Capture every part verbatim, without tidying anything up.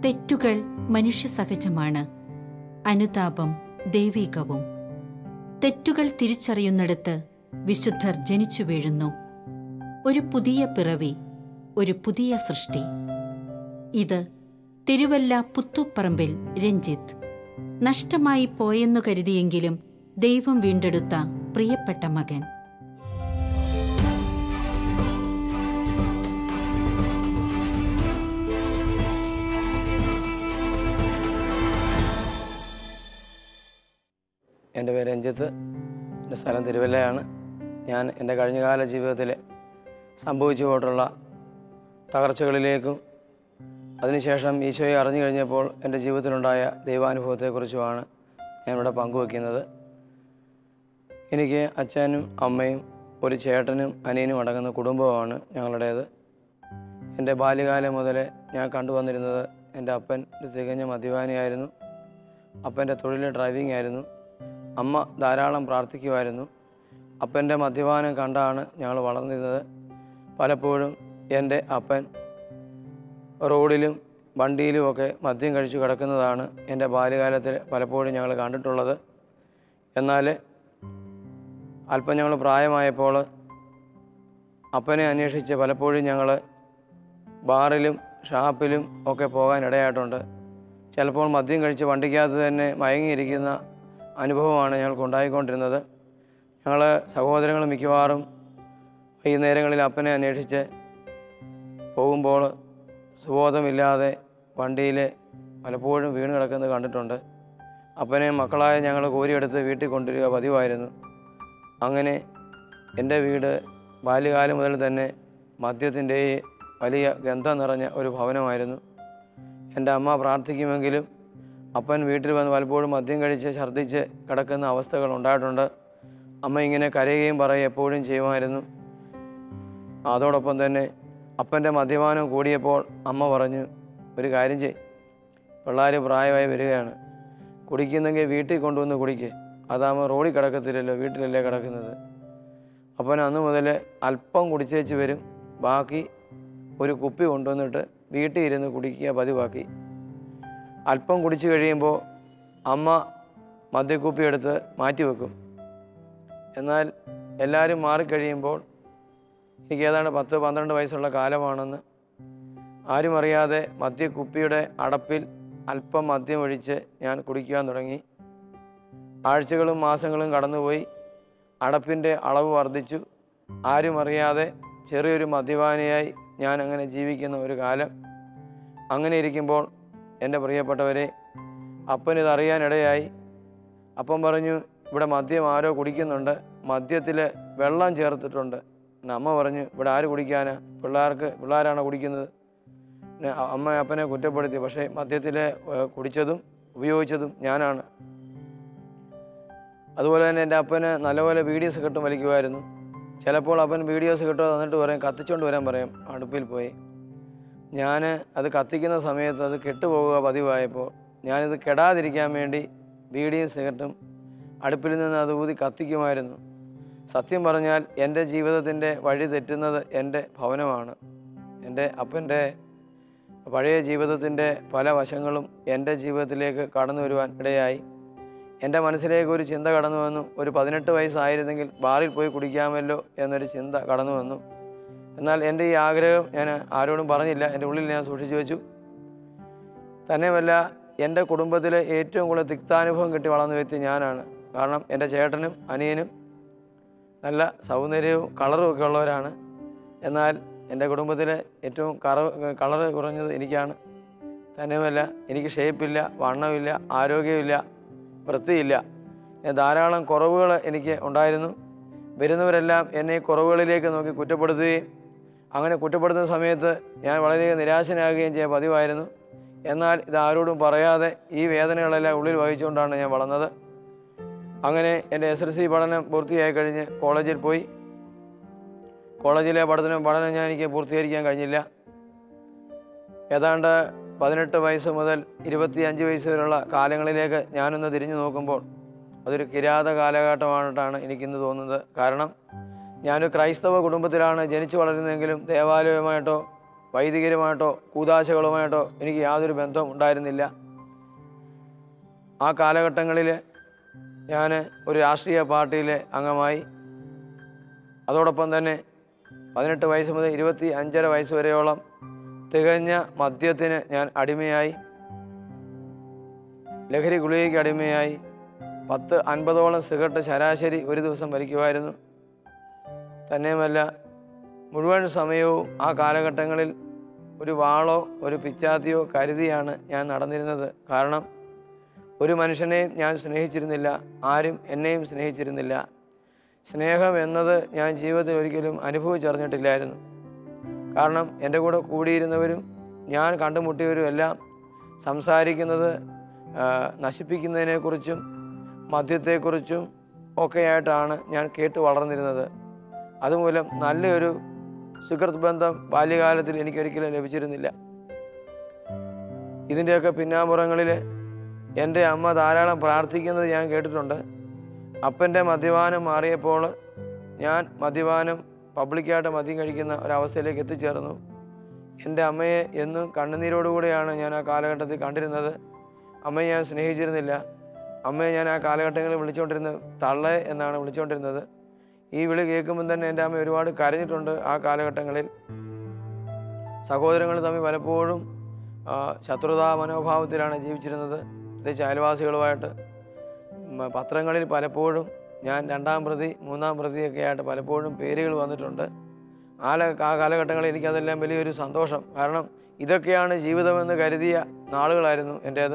തെറ്റുകൾ മനുഷ്യസഹജമാണ്. അനുതാപം ദൈവികവും. തെറ്റുകൾ തിരിച്ചറിയുന്നിടത്ത് വിശുദ്ധർ ജനിച്ചു വീഴുന്നു. ഒരു പുതിയ പിറവി, ഒരു പുതിയ സൃഷ്ടി. ഇത് തിരുവല്ല പുത്തുപ്പറമ്പിൽ രഞ്ജിത്ത്. നഷ്ടമായി പോയെന്നു കരുതിയെങ്കിലും ദൈവം വീണ്ടെടുത്ത പ്രിയപ്പെട്ട മകൻ. എൻ്റെ പേര് രഞ്ജിത്ത്. എൻ്റെ സ്ഥലം തിരുവല്ലയാണ്. ഞാൻ എൻ്റെ കഴിഞ്ഞകാല ജീവിതത്തിൽ സംഭവിച്ചു പോയിട്ടുള്ള തകർച്ചകളിലേക്കും അതിനുശേഷം ഈശോയെ അറിഞ്ഞു കഴിഞ്ഞപ്പോൾ എൻ്റെ ജീവിതത്തിലുണ്ടായ ദൈവാനുഭവത്തെക്കുറിച്ചുമാണ് ഞാനിവിടെ പങ്കുവയ്ക്കുന്നത്. എനിക്ക് അച്ഛനും അമ്മയും ഒരു ചേട്ടനും അനിയനും അടങ്ങുന്ന കുടുംബമാണ് ഞങ്ങളുടേത്. എൻ്റെ ബാല്യകാലം മുതൽ ഞാൻ കണ്ടുവന്നിരുന്നത് എൻ്റെ അപ്പൻ തികഞ്ഞ മദ്യപാനിയായിരുന്നു. അപ്പൻ്റെ തൊഴിൽ ഡ്രൈവിംഗ് ആയിരുന്നു. അമ്മ ധാരാളം പ്രാർത്ഥിക്കുമായിരുന്നു. അപ്പൻ്റെ മദ്യപാനം കണ്ടാണ് ഞങ്ങൾ വളർന്നിരുന്നത്. പലപ്പോഴും എൻ്റെ അപ്പൻ റോഡിലും വണ്ടിയിലുമൊക്കെ മദ്യം കഴിച്ചു കിടക്കുന്നതാണ് എൻ്റെ ബാല്യകാലത്തിൽ പലപ്പോഴും ഞങ്ങൾ കണ്ടിട്ടുള്ളത്. എന്നാൽ അല്പം ഞങ്ങൾ പ്രായമായപ്പോൾ അപ്പനെ അന്വേഷിച്ച് പലപ്പോഴും ഞങ്ങൾ ബാറിലും ഷാപ്പിലും ഒക്കെ പോകാൻ ഇടയായിട്ടുണ്ട്. ചിലപ്പോൾ മദ്യം കഴിച്ച് വണ്ടിക്കകത്ത് തന്നെ മയങ്ങിയിരിക്കുന്ന അനുഭവമാണ് ഞങ്ങൾക്ക് ഉണ്ടായിക്കൊണ്ടിരുന്നത്. ഞങ്ങൾ സഹോദരങ്ങൾ മിക്കവാറും വൈകുന്നേരങ്ങളിൽ അപ്പനെ അന്വേഷിച്ച് പോകുമ്പോൾ സുബോധമില്ലാതെ വണ്ടിയിൽ പലപ്പോഴും വീണ് കിടക്കുന്നത് കണ്ടിട്ടുണ്ട്. അപ്പനെ മക്കളായ ഞങ്ങൾ കോരിയെടുത്ത് വീട്ടിൽ കൊണ്ടുവരിക പതിവായിരുന്നു. അങ്ങനെ എൻ്റെ വീട് ബാല്യകാലം മുതൽ തന്നെ മദ്യത്തിൻ്റെ വലിയ ഗന്ധം നിറഞ്ഞ ഒരു ഭവനമായിരുന്നു. എൻ്റെ അമ്മ പ്രാർത്ഥിക്കുമെങ്കിലും അപ്പൻ വീട്ടിൽ വന്ന് പലപ്പോഴും മദ്യം കഴിച്ച് ഛർദ്ദിച്ച് കിടക്കുന്ന അവസ്ഥകൾ ഉണ്ടായിട്ടുണ്ട്. അമ്മ ഇങ്ങനെ കരയുകയും പറയുകയും എപ്പോഴും ചെയ്യുമായിരുന്നു. അതോടൊപ്പം തന്നെ അപ്പൻ്റെ മദ്യപാനം കൂടിയപ്പോൾ അമ്മ പറഞ്ഞു, ഒരു കാര്യം ചെയ്, പിള്ളേർ പ്രായമായി വരികയാണ്, കുടിക്കുന്നെങ്കിൽ വീട്ടിൽ കൊണ്ടുവന്ന് കുടിക്കുക, അതാകുമ്പോൾ റോഡിൽ കിടക്കത്തില്ലല്ലോ, വീട്ടിലല്ലേ കിടക്കുന്നത്. അപ്പൻ അന്ന് മുതൽ അല്പം കുടിച്ചേച്ച് വരും, ബാക്കി ഒരു കുപ്പി കൊണ്ടുവന്നിട്ട് വീട്ടിൽ ഇരുന്ന് കുടിക്കുക പതിവാക്കി. അല്പം കുടിച്ചു കഴിയുമ്പോൾ അമ്മ മദ്യക്കുപ്പി എടുത്ത് മാറ്റി വെക്കും. എന്നാൽ എല്ലാവരും മാറിക്കഴിയുമ്പോൾ എനിക്ക് ഏതാണ്ട് പത്ത് പന്ത്രണ്ട് വയസ്സുള്ള കാലമാണെന്ന് ആരും അറിയാതെ മദ്യക്കുപ്പിയുടെ അടപ്പിൽ അല്പം മദ്യം ഒഴിച്ച് ഞാൻ കുടിക്കാൻ തുടങ്ങി. ആഴ്ചകളും മാസങ്ങളും കടന്നുപോയി. അടപ്പിൻ്റെ അളവ് വർദ്ധിച്ചു. ആരും അറിയാതെ ചെറിയൊരു മദ്യപാനിയായി ഞാൻ അങ്ങനെ ജീവിക്കുന്ന ഒരു കാലം. അങ്ങനെ ഇരിക്കുമ്പോൾ എൻ്റെ പ്രിയപ്പെട്ടവരെ, അപ്പനിതറിയാനിടയായി. അപ്പം പറഞ്ഞു, ഇവിടെ മദ്യം ആരോ കുടിക്കുന്നുണ്ട്, മദ്യത്തിൽ വെള്ളം ചേർത്തിട്ടുണ്ട്. അമ്മ പറഞ്ഞു, ഇവിടെ ആര് കുടിക്കാനാ, പിള്ളേർക്ക് പിള്ളേരാണോ കുടിക്കുന്നത്? അമ്മ അപ്പനെ കുറ്റപ്പെടുത്തി. പക്ഷേ മദ്യത്തിൽ കുടിച്ചതും ഉപയോഗിച്ചതും ഞാനാണ്. അതുപോലെ തന്നെ എൻ്റെ അപ്പന് നല്ലപോലെ വീഡിയോ സിഗരറ്റ് വലിക്കുമായിരുന്നു. ചിലപ്പോൾ അപ്പൻ വീഡിയോ സിഗരറ്റ് തന്നിട്ട് പറയും, കത്തിച്ചുകൊണ്ട് വരാൻ പറയും അടുപ്പിൽ പോയി. ഞാൻ അത് കത്തിക്കുന്ന സമയത്ത് അത് കെട്ടുപോകുക പതിവായപ്പോൾ ഞാനിത് കെടാതിരിക്കാൻ വേണ്ടി ബീഡിയും സിഗരറ്റും അടുപ്പിൽ നിന്ന് അത് ഊതി കത്തിക്കുമായിരുന്നു. സത്യം പറഞ്ഞാൽ എൻ്റെ ജീവിതത്തിൻ്റെ വഴി തെറ്റുന്നത് എൻ്റെ ഭവനമാണ്. എൻ്റെ അപ്പൻ്റെ പഴയ ജീവിതത്തിൻ്റെ പല വശങ്ങളും എൻ്റെ ജീവിതത്തിലേക്ക് കടന്നു വരുവാൻ ഇടയായി. എൻ്റെ മനസ്സിലേക്ക് ഒരു ചിന്ത കടന്നു വന്നു, ഒരു പതിനെട്ട് വയസ്സായിരുന്നെങ്കിൽ ബാറിൽ പോയി കുടിക്കാമല്ലോ എന്നൊരു ചിന്ത കടന്നു വന്നു. എന്നാൽ എൻ്റെ ഈ ആഗ്രഹം ഞാൻ ആരോടും പറഞ്ഞില്ല, എൻ്റെ ഉള്ളിൽ ഞാൻ സൂക്ഷിച്ചു വെച്ചു. തന്നെയുമല്ല, എൻ്റെ കുടുംബത്തിലെ ഏറ്റവും കൂടുതൽ തിക്താനുഭവം കിട്ടി വളർന്ന വ്യക്തി ഞാനാണ്. കാരണം എൻ്റെ ചേട്ടനും അനിയനും നല്ല സൗന്ദര്യവും കളറും ഒക്കെ ഉള്ളവരാണ്. എന്നാൽ എൻ്റെ കുടുംബത്തിലെ ഏറ്റവും കറ കളറ് കുറഞ്ഞത് എനിക്കാണ്. തന്നെയുമല്ല, എനിക്ക് ഷേപ്പില്ല, വണ്ണമില്ല, ആരോഗ്യമില്ല, വൃത്തിയില്ല. ധാരാളം കുറവുകൾ എനിക്ക് ഉണ്ടായിരുന്നു. വരുന്നവരെല്ലാം എന്നെ കുറവുകളിലേക്ക് നോക്കി കുറ്റപ്പെടുത്തുകയും അങ്ങനെ കുറ്റപ്പെടുത്തുന്ന സമയത്ത് ഞാൻ വളരെ നിരാശനാകുകയും ചെയ്യാൻ പതിവായിരുന്നു. എന്നാൽ ഇതാരോടും പറയാതെ ഈ വേദനകളെല്ലാം ഉള്ളിൽ വഹിച്ചുകൊണ്ടാണ് ഞാൻ വളർന്നത്. അങ്ങനെ എൻ്റെ എസ് എൽ സി പഠനം പൂർത്തിയായി കഴിഞ്ഞ് കോളേജിൽ പോയി. കോളേജിലെ പഠനം പഠനം ഞാൻ എനിക്ക് പൂർത്തീകരിക്കാൻ കഴിഞ്ഞില്ല. ഏതാണ്ട് പതിനെട്ട് വയസ്സ് മുതൽ ഇരുപത്തി അഞ്ച് വയസ്സ് വരെയുള്ള കാലങ്ങളിലേക്ക് ഞാനൊന്ന് തിരിഞ്ഞു നോക്കുമ്പോൾ അതൊരു കിരാത കാലഘട്ടമായിട്ടാണ് എനിക്കിന്ന് തോന്നുന്നത്. കാരണം ഞാനൊരു ക്രൈസ്തവ കുടുംബത്തിലാണ് ജനിച്ചു വളരുന്നതെങ്കിലും ദേവാലയവുമായിട്ടോ വൈദികരുമായിട്ടോ കൂദാശകളുമായിട്ടോ എനിക്ക് യാതൊരു ബന്ധവും ഉണ്ടായിരുന്നില്ല. ആ കാലഘട്ടങ്ങളിൽ ഞാൻ ഒരു രാഷ്ട്രീയ പാർട്ടിയിലെ അംഗമായി. അതോടൊപ്പം തന്നെ പതിനെട്ട് വയസ്സ് മുതൽ ഇരുപത്തി അഞ്ചര വയസ്സ് വരെയോളം തികഞ്ഞ മദ്യത്തിന് ഞാൻ അടിമയായി, ലഹരി ഗുളികയ്ക്ക് അടിമയായി. പത്ത് അൻപതോളം സിഗരറ്റ് ശരാശരി ഒരു ദിവസം വലിക്കുമായിരുന്നു. തന്നെയുമല്ല, മുഴുവൻ സമയവും ആ കാലഘട്ടങ്ങളിൽ ഒരു വാളോ ഒരു പിച്ചാത്തിയോ കരുതിയാണ് ഞാൻ നടന്നിരുന്നത്. കാരണം ഒരു മനുഷ്യനെയും ഞാൻ സ്നേഹിച്ചിരുന്നില്ല, ആരും എന്നെയും സ്നേഹിച്ചിരുന്നില്ല. സ്നേഹം എന്നത് ഞാൻ ജീവിതത്തിൽ ഒരിക്കലും അനുഭവിച്ചറിഞ്ഞിട്ടില്ലായിരുന്നു. കാരണം എൻ്റെ കൂടെ കൂടിയിരുന്നവരും ഞാൻ കണ്ടുമുട്ടിയവരും എല്ലാം സംസാരിക്കുന്നത് നശിപ്പിക്കുന്നതിനെക്കുറിച്ചും മദ്യത്തെക്കുറിച്ചും ഒക്കെയായിട്ടാണ് ഞാൻ കേട്ട് വളർന്നിരുന്നത്. അതുമൂലം നല്ലൊരു സുഹൃത്ത് ബന്ധം ബാല്യകാലത്തിൽ എനിക്കൊരിക്കലും ലഭിച്ചിരുന്നില്ല. ഇതിൻ്റെയൊക്കെ പിന്നാമ്പുറങ്ങളിൽ എൻ്റെ അമ്മ ധാരാളം പ്രാർത്ഥിക്കുന്നത് ഞാൻ കേട്ടിട്ടുണ്ട്. അപ്പൻ്റെ മദ്യപാനം മാറിയപ്പോൾ ഞാൻ മദ്യപാനം പബ്ലിക്കായിട്ട് മദ്യം കഴിക്കുന്ന ഒരവസ്ഥയിലേക്ക് എത്തിച്ചേർന്നു. എൻ്റെ അമ്മയെ എന്നും കണ്ണുനീരോടുകൂടിയാണ് ഞാൻ ആ കാലഘട്ടത്തിൽ കണ്ടിരുന്നത്. അമ്മയെ ഞാൻ സ്നേഹിച്ചിരുന്നില്ല. അമ്മയെ ഞാൻ ആ കാലഘട്ടങ്ങളിൽ വിളിച്ചുകൊണ്ടിരുന്നത് തള്ളേ എന്നാണ് വിളിച്ചുകൊണ്ടിരുന്നത്. ഈ വിളി കേൾക്കുമ്പം തന്നെ എൻ്റെ അമ്മ ഒരുപാട് കരഞ്ഞിട്ടുണ്ട്. ആ കാലഘട്ടങ്ങളിൽ സഹോദരങ്ങൾ തമ്മിൽ പലപ്പോഴും ശത്രുതാ മനോഭാവത്തിലാണ് ജീവിച്ചിരുന്നത്, പ്രത്യേകിച്ച് അയൽവാസികളുമായിട്ട്. പത്രങ്ങളിൽ പലപ്പോഴും ഞാൻ രണ്ടാം പ്രതി മൂന്നാം പ്രതിയൊക്കെ ആയിട്ട് പലപ്പോഴും പേരുകൾ വന്നിട്ടുണ്ട്. ആ ആ കാലഘട്ടങ്ങളിൽ എനിക്കതെല്ലാം വലിയൊരു സന്തോഷം. കാരണം ഇതൊക്കെയാണ് ജീവിതമെന്ന് കരുതിയ നാളുകളായിരുന്നു എൻ്റേത്.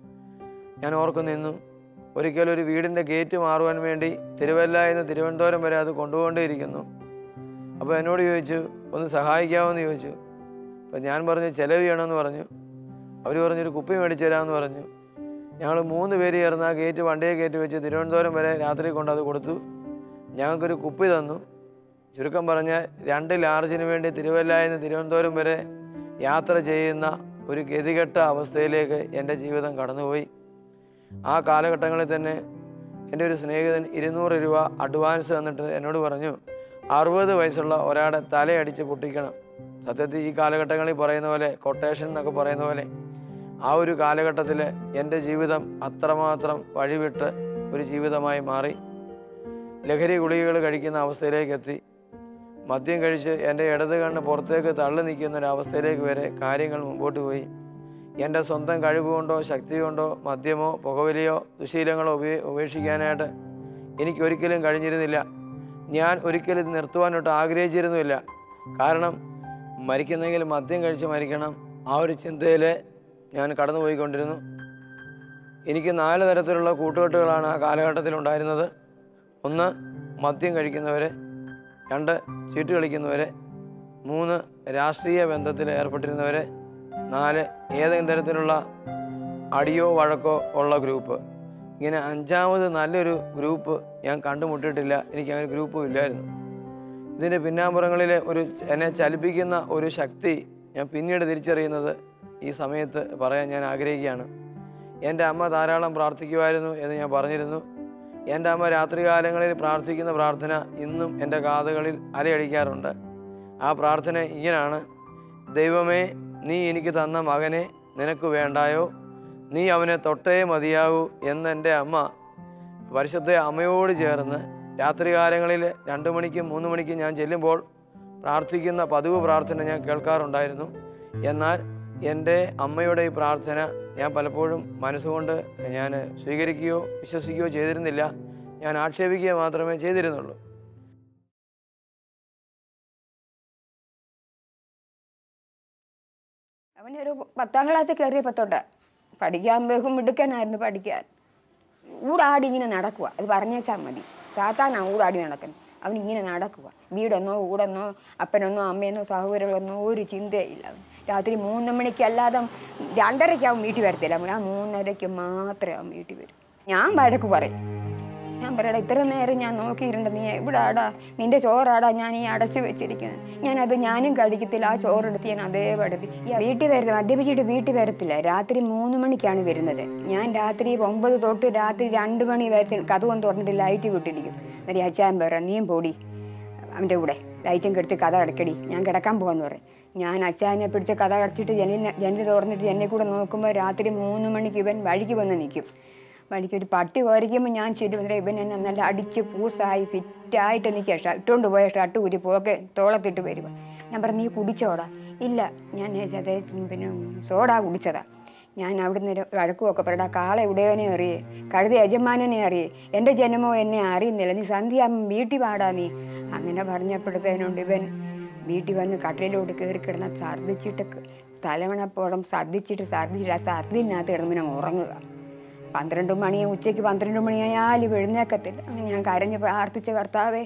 ഞാൻ ഓർക്കുന്നു ഇന്നും ഒരിക്കലൊരു വീടിൻ്റെ ഗേറ്റ് മാറുവാൻ വേണ്ടി തിരുവല്ല എന്ന് തിരുവനന്തപുരം വരെ അത് കൊണ്ടുകൊണ്ടേയിരിക്കുന്നു. അപ്പോൾ എന്നോട് ചോദിച്ചു, ഒന്ന് സഹായിക്കാമെന്ന് ചോദിച്ചു. അപ്പം ഞാൻ പറഞ്ഞു ചിലവ് ചെയ്യണമെന്ന് പറഞ്ഞു. അവർ പറഞ്ഞൊരു കുപ്പി മേടിച്ചു തരാമെന്ന് പറഞ്ഞു. ഞങ്ങൾ മൂന്ന് പേര് ചേർന്ന് ആ ഗേറ്റ് വണ്ടിയെ കയറ്റി വെച്ച് തിരുവനന്തപുരം വരെ രാത്രി കൊണ്ട് അത് കൊടുത്തു. ഞങ്ങൾക്കൊരു കുപ്പി തന്നു. ചുരുക്കം പറഞ്ഞാൽ രണ്ട് ലാർജിന് വേണ്ടി തിരുവല്ല എന്ന് തിരുവനന്തപുരം വരെ യാത്ര ചെയ്യുന്ന ഒരു ഗതികെട്ട അവസ്ഥയിലേക്ക് എൻ്റെ ജീവിതം കടന്നുപോയി. ആ കാലഘട്ടങ്ങളിൽ തന്നെ എൻ്റെ ഒരു സ്നേഹിതൻ ഇരുന്നൂറ് രൂപ അഡ്വാൻസ് തന്നിട്ട് എന്നോട് പറഞ്ഞു, അറുപത് വയസ്സുള്ള ഒരാളെ തലയടിച്ച് പൊട്ടിക്കണം. സത്യത്തിൽ ഈ കാലഘട്ടങ്ങളിൽ പറയുന്ന പോലെ കൊട്ടേഷൻ എന്നൊക്കെ പറയുന്ന പോലെ ആ ഒരു കാലഘട്ടത്തിൽ എൻ്റെ ജീവിതം അത്രമാത്രം വഴിവിട്ട് ഒരു ജീവിതമായി മാറി. ലഹരി ഗുളികകൾ കഴിക്കുന്ന അവസ്ഥയിലേക്ക് എത്തി. മദ്യം കഴിച്ച് എൻ്റെ ഇടത് കണ്ണ് പുറത്തേക്ക് തള്ളി നിൽക്കുന്ന ഒരവസ്ഥയിലേക്ക് വരെ കാര്യങ്ങൾ മുമ്പോട്ട് പോയി. എൻ്റെ സ്വന്തം കഴിവ് കൊണ്ടോ ശക്തി കൊണ്ടോ മദ്യമോ പുകവലിയോ ദുശീലങ്ങളോ ഉപേ ഉപേക്ഷിക്കാനായിട്ട് എനിക്കൊരിക്കലും കഴിഞ്ഞിരുന്നില്ല. ഞാൻ ഒരിക്കലും ഇത് നിർത്തുവാനോട്ട് ആഗ്രഹിച്ചിരുന്നുമില്ല. കാരണം മരിക്കുന്നെങ്കിൽ മദ്യം കഴിച്ച് മരിക്കണം, ആ ഒരു ചിന്തയിൽ ഞാൻ കടന്നു പോയിക്കൊണ്ടിരുന്നു. എനിക്ക് നാല് തരത്തിലുള്ള കൂട്ടുകെട്ടുകളാണ് ആ കാലഘട്ടത്തിൽ ഉണ്ടായിരുന്നത്. ഒന്ന്, മദ്യം കഴിക്കുന്നവരെ; രണ്ട്, ചീട്ട് കളിക്കുന്നവരെ; മൂന്ന്, രാഷ്ട്രീയ ബന്ധത്തിൽ ഏർപ്പെട്ടിരുന്നവരെ; നാല്, ഏതെങ്കിലും തരത്തിലുള്ള അടിയോ വഴക്കോ ഉള്ള ഗ്രൂപ്പ്. ഇങ്ങനെ അഞ്ചാമത് നല്ലൊരു ഗ്രൂപ്പ് ഞാൻ കണ്ടുമുട്ടിയിട്ടില്ല. എനിക്ക് അങ്ങനെ ഗ്രൂപ്പും ഇല്ലായിരുന്നു. ഇതിൻ്റെ പിന്നാമ്പുറങ്ങളിൽ ഒരു എന്നെ ചലിപ്പിക്കുന്ന ഒരു ശക്തി ഞാൻ പിന്നീട് തിരിച്ചറിയുന്നത് ഈ സമയത്ത് പറയാൻ ഞാൻ ആഗ്രഹിക്കുകയാണ്. എൻ്റെ അമ്മ ധാരാളം പ്രാർത്ഥിക്കുമായിരുന്നു എന്ന് ഞാൻ പറഞ്ഞിരുന്നു. എൻ്റെ അമ്മ രാത്രികാലങ്ങളിൽ പ്രാർത്ഥിക്കുന്ന പ്രാർത്ഥന ഇന്നും എൻ്റെ കാതുകളിൽ അലയടിക്കാറുണ്ട്. ആ പ്രാർത്ഥന ഇങ്ങനെയാണ്: ദൈവമേ, നീ എനിക്ക് തന്ന മകനെ നിനക്ക് വേണ്ടായോ? നീ അവനെ തൊട്ടേ മതിയാകൂ എന്നെൻ്റെ അമ്മ പരിശുദ്ധ അമ്മയോട് ചേർന്ന് രാത്രികാലങ്ങളിൽ രണ്ട് മണിക്കും മൂന്ന് മണിക്കും ഞാൻ ചെല്ലുമ്പോൾ പ്രാർത്ഥിക്കുന്ന പതിവ് പ്രാർത്ഥന ഞാൻ കേൾക്കാറുണ്ടായിരുന്നു. എന്നാൽ എൻ്റെ അമ്മയുടെ ഈ പ്രാർത്ഥന ഞാൻ പലപ്പോഴും മനസ്സുകൊണ്ട് ഞാൻ സ്വീകരിക്കുകയോ വിശ്വസിക്കുകയോ ചെയ്തിരുന്നില്ല. ഞാൻ ആക്ഷേപിക്കുക മാത്രമേ ചെയ്തിരുന്നുള്ളൂ. അവനൊരു പത്താം ക്ലാസ്സിൽ കയറിയപ്പോൾ തൊട്ട് പഠിക്കാൻ ബഹും മിടുക്കനായിരുന്നു. പഠിക്കാൻ ഊടാടി ഇങ്ങനെ നടക്കുക. അത് പറഞ്ഞേച്ചാൽ മതി. സാത്താനാ ഊടാടി നടക്കുന്നത്. അവനിങ്ങനെ നടക്കുക. വീടെന്നോ ഊടെന്നോ അപ്പനെന്നോ അമ്മയെന്നോ സഹോദരങ്ങളെന്നോ ഒരു ചിന്തയില്ല. അവൻ രാത്രി മൂന്ന് മണിക്ക് അല്ലാതെ രണ്ടരയ്ക്കാവും വീട്ടിൽ വരത്തില്ല. ആ മൂന്നരയ്ക്ക് മാത്രമേ അവൻ വീട്ടിൽ വരും. ഞാൻ വഴക്ക് പറയും. ഞാൻ പറയടാ, ഇത്ര നേരം ഞാൻ നോക്കിയിട്ടുണ്ട്, നീ എവിടെ ആടാ, നിന്റെ ചോറാടാ ഞാൻ ഈ അടച്ചു വെച്ചിരിക്കുന്നത്. ഞാനത് ഞാനും കഴിക്കത്തില്ല. ആ ചോറെടുത്ത് ഞാൻ അതേ പടുത്തി ഈ വീട്ടിൽ വരുന്നത്. മദ്യപിച്ചിട്ട് വീട്ടിൽ വരത്തില്ല. രാത്രി മൂന്ന് മണിക്കാണ് വരുന്നത്. ഞാൻ രാത്രി ഒമ്പത് തൊട്ട് രാത്രി രണ്ട് മണി വരെ കഥവും തുറന്നിട്ട് ലൈറ്റ് വിട്ടിരിക്കും. എന്നിട്ട് അച്ചാൻ പറയാം, നീയും പോടി അവൻ്റെ കൂടെ ലൈറ്റും കെടുത്ത് കഥ അടക്കടി, ഞാൻ കിടക്കാൻ പോകാമെന്ന് പറയും. ഞാൻ അച്ചായനെ പിടിച്ച കഥ കടച്ചിട്ട് ജനലിനെ ജനൽ തുറന്നിട്ട് എന്നെ കൂടെ നോക്കുമ്പോൾ രാത്രി മൂന്ന് മണിക്ക് ഇവൻ വഴിക്ക് വന്ന് നിൽക്കും. വഴിക്ക് ഒരു പട്ടി വരയ്ക്കുമ്പോൾ ഞാൻ ചെല്ലും. ഇവൻ എന്നെ നല്ല അടിച്ച് പൂസായി ഫിറ്റായിട്ട് നിൽക്കുക. ഷർട്ടുകൊണ്ട് പോയ ഷർട്ട് ഊരി പോക്കെ തോളത്തിട്ട് വരുമ്പോൾ ഞാൻ പറഞ്ഞു, നീ കുടിച്ചോടാ? ഇല്ല, ഞാൻ അതേ പിന്നെ സോഡാ കുടിച്ചതാ. ഞാൻ അവിടുന്ന് വഴക്കുമൊക്കെ പറയടാ, കാളെ ഉടയവനെ അറിയേ, കഴുത യജമാനനെ അറിയേ, എൻ്റെ ജനമോ എന്നെ അറിയുന്നില്ല, നീ സന്ധ്യയാകുമ്പം വീട്ടിൽ പാടാ നീ. അങ്ങനെ പറഞ്ഞപ്പോഴത്തേനുണ്ട് ഇവൻ വീട്ടിൽ വന്ന് കട്ടിലോട്ട് കയറി കിടന്ന് ഛർദ്ദിച്ചിട്ട് തലവണപ്പോളം ഛർദ്ദിച്ചിട്ട് ഛർദ്ദിച്ചിട്ട് ആ ഛർദ്ദിനകത്ത് കിടന്ന് പിന്നെ ഉറങ്ങുക. പന്ത്രണ്ട് മണി ഉച്ചയ്ക്ക് പന്ത്രണ്ട് മണിയായാലും എഴുന്നേക്കത്തില്ല. അങ്ങനെ ഞാൻ കരഞ്ഞ് പ്രാർത്ഥിച്ച കർത്താവേ,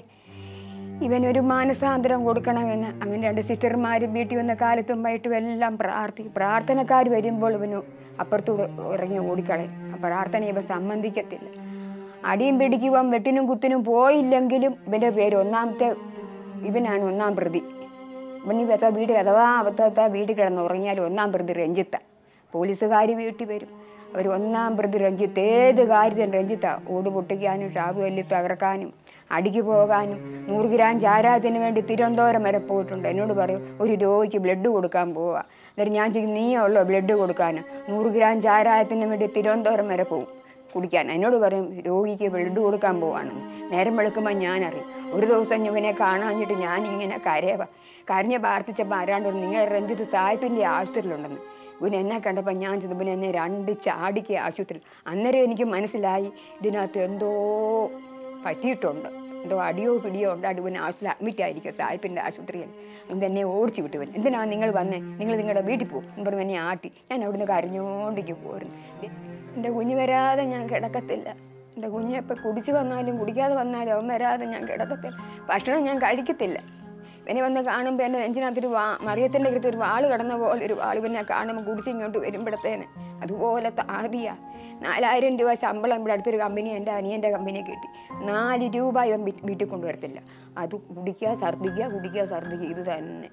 ഇവനൊരു മാനസാന്തരം കൊടുക്കണമെന്ന്. അങ്ങനെ രണ്ട് സിസ്റ്റർമാരും വീട്ടിൽ വന്ന കാലത്തും വൈകിട്ടും എല്ലാം പ്രാർത്ഥി പ്രാർത്ഥനക്കാർ വരുമ്പോൾ ഇവന് അപ്പുറത്തൂടെ ഇറങ്ങി ഓടിക്കളയും. ആ പ്രാർത്ഥന ഇവൻ സംബന്ധിക്കത്തില്ല. അടിയും പിടിക്കുവാൻ വെട്ടിനും കുത്തിനും പോയില്ലെങ്കിലും ഇവൻ്റെ പേര് ഒന്നാമത്തെ ഇവനാണ് ഒന്നാം പ്രതി. ഇവൻ ഈ വെത്ത വീട് അഥവാ അബദ്ധത്ത വീട്ടിൽ കിടന്ന് ഉറങ്ങിയാലും ഒന്നാം പ്രതി രഞ്ജിത്ത. പോലീസുകാർ വീട്ടിൽ വരും, അവർ ഒന്നാം പ്രതി രഞ്ജിത്ത്. ഏത് കാര്യത്തിനും രഞ്ജിത്താണ്. ഓട് പൊട്ടിക്കാനും ഷാബ് തല്ലി തകർക്കാനും അടിക്ക് പോകാനും. നൂറ് ഗ്രാം ചാരായത്തിന് വേണ്ടി തിരുവനന്തപുരം വരെ പോയിട്ടുണ്ട്. എന്നോട് പറയും, ഒരു രോഗിക്ക് ബ്ലഡ് കൊടുക്കാൻ പോവുക. എന്നിട്ട് ഞാൻ ചോദിക്കും, നീയേ ഉള്ളോ ബ്ലഡ് കൊടുക്കാൻ? നൂറ് ഗ്രാം ചാരായത്തിന് വേണ്ടി തിരുവനന്തപുരം വരെ പോകും കുടിക്കാൻ. എന്നോട് പറയും, രോഗിക്ക് ബ്ലഡ് കൊടുക്കാൻ പോവാണെന്ന്. നേരം വെളുക്കുമ്പോൾ ഞാനറിയും. ഒരു ദിവസം ഇവനെ കാണാഞ്ഞിട്ട് ഞാനിങ്ങനെ കരയവ കരഞ്ഞ് പ്രാർത്ഥിച്ചപ്പോൾ ആരാണ്ട് നിങ്ങൾ രഞ്ജിത്ത് സാഹിബിൻ്റെ ആശുപത്രിയിലുണ്ടെന്ന്. ഇവൻ എന്നെ കണ്ടപ്പോൾ ഞാൻ ചെന്ന് ഇവൻ എന്നെ രണ്ട് ചാടിക്ക് ആശുപത്രിയിൽ. അന്നേരം എനിക്ക് മനസ്സിലായി ഇതിനകത്ത് എന്തോ പറ്റിയിട്ടുണ്ട്, എന്തോ അടിയോ പിടിയോ ഉണ്ടായിട്ട് ഇവൻ ആശുപത്രി അഡ്മിറ്റ് ആയിരിക്കും സാഹിബിൻ്റെ ആശുപത്രിയിൽ. അതുകൊണ്ട് എന്നെ ഓടിച്ചു വിട്ടു. ഇവൻ എന്തിനാണ് നിങ്ങൾ വന്നേ, നിങ്ങൾ നിങ്ങളുടെ വീട്ടിൽ പോകും എന്ന് പറഞ്ഞ് എന്നെ ആട്ടി. ഞാൻ അവിടുന്ന് കരഞ്ഞോണ്ടിക്ക് പോരുന്നു. എൻ്റെ കുഞ്ഞ് വരാതെ ഞാൻ കിടക്കത്തില്ല. എൻ്റെ കുഞ്ഞ് ഇപ്പം കുടിച്ച് വന്നാലും കുടിക്കാതെ വന്നാലും അവൻ വരാതെ ഞാൻ കിടക്കത്തില്ല. ഭക്ഷണം ഞാൻ കഴിക്കത്തില്ല. ഇവനെ വന്ന് കാണുമ്പോൾ എൻ്റെ നെഞ്ചിനകത്തൊരു വാ മറിയത്തിൻ്റെ അടുത്ത് ഒരു വാൾ കടന്ന പോലെ ഒരു വാൾ പിന്നെ കാണുമ്പോൾ കുടിച്ച് ഇങ്ങോട്ട് വരുമ്പോഴത്തേന് അതുപോലത്തെ ആദിയാ. നാലായിരം രൂപ ശമ്പളം ഇവിടെ അടുത്തൊരു കമ്പനി എൻ്റെ അനിയൻ്റെ കമ്പനിയെ കിട്ടി. നാല് രൂപ ഇവൻ വീട്ടിൽ കൊണ്ടുവരത്തില്ല. അത് കുടിക്കുക ഛർദ്ദിക്കുക കുടിക്കുക ഛർദ്ദിക്കുക ഇത് തന്നെ.